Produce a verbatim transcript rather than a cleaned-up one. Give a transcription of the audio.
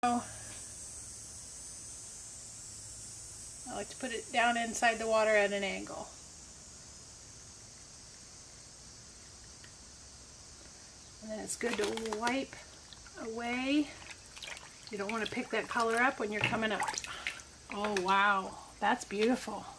I like to put it down inside the water at an angle. And then it's good to wipe away. You don't want to pick that color up when you're coming up. Oh wow, that's beautiful.